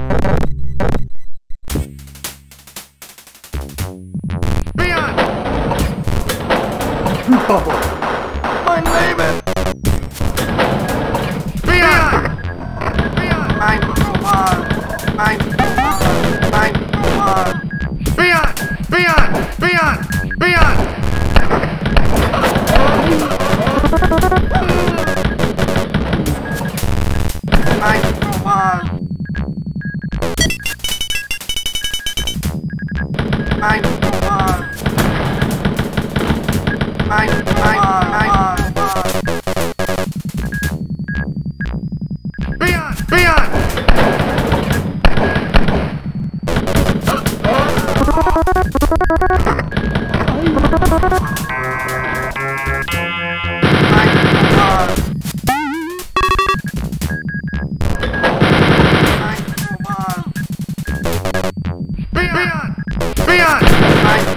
Mein Leben! Leon! Ein Roman! Ein Roman! Leon! Leon! Leon! Leon! Ein Roman! Ein Roman! Ein Leon! Leon! Leon! Leon!